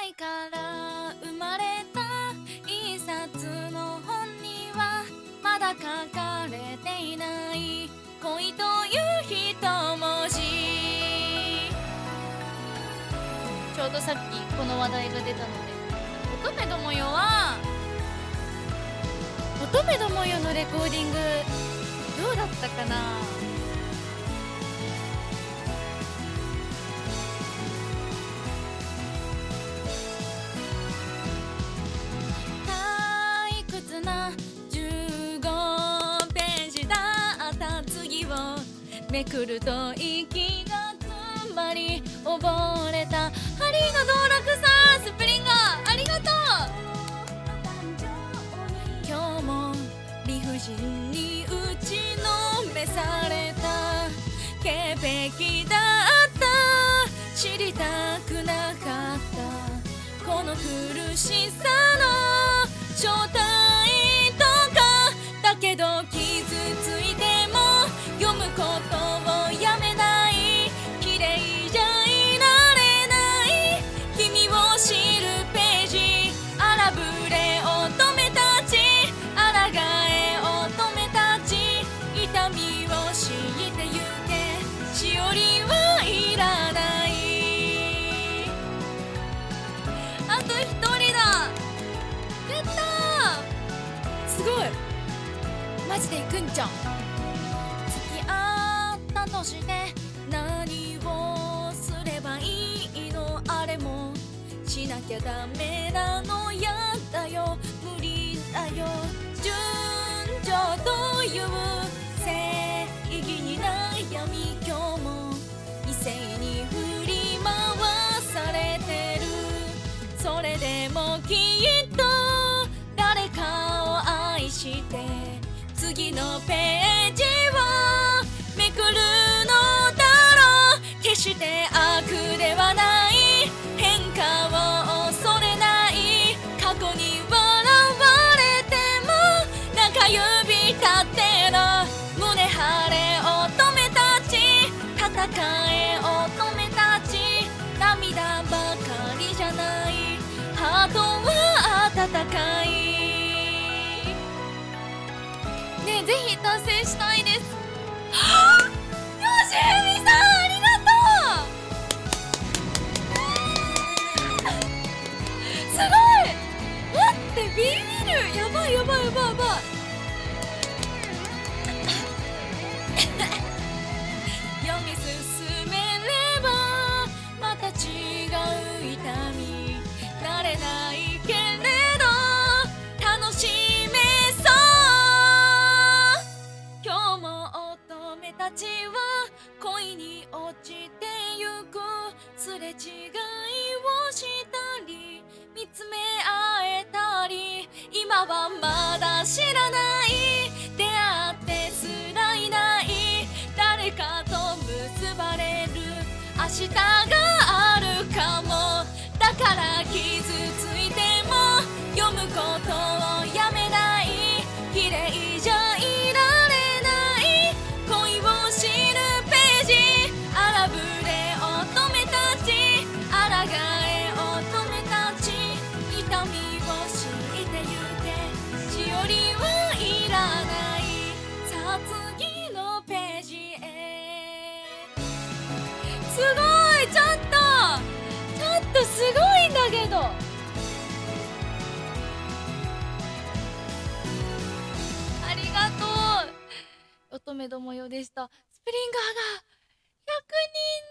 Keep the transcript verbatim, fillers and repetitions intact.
愛から生まれた一冊の本にはまだ書かれていない恋という一文字。ちょうどさっきこの話題が出たので、乙女どもよは乙女どもよのレコーディングどうだったかな。退屈なじゅうごページだった次をめくると息が詰まり溺れた。ハリーの道楽さスプリンガーありがとう。今日も理不尽に打ちのめされた潔癖だった知りたくなかったこの苦しさの正体とかだけど傷ついても読むことをやめない綺麗じゃいられない君を知るページ荒ぶれ乙女たち抗え乙女たち痛みを強いてゆけしおりはいらないあと一人だやったーすごいマジで行くんじゃん付き合ったとして何をすればいいのあれもしなきゃダメなのやだよ無理だよ順調という正義に悩み今日も異性に振り回されてるそれでもきっと誰かを愛して次のページをめくるのだろう決して悪ではない変化を恐れない過去に笑われても中指立ってろ胸張れ乙女たち戦え乙女たち涙ばかりじゃないハートは温かいねえぜひ達成したいですはあよしふみさんありがとうすごい待ってビビるやばいやばいやばいやばい読み進めればまた違う痛み慣れないけれど楽しめそう今日も乙女たちは恋に落ちてゆくすれ違いをしたり見つめ合えたり今はまだ知らない出会ってすらいない誰かと結ばれる明日があるかもだから傷ついても読むことをやめない綺麗じゃいられない恋を知るページ荒ぶれ乙女たち抗え乙女たち痛みを強いてゆけしおりはいらないさあ次のページへすごいちょっとちょっとすごいんだけどありがとう乙女どもよでしたスプリンガーがひゃくにん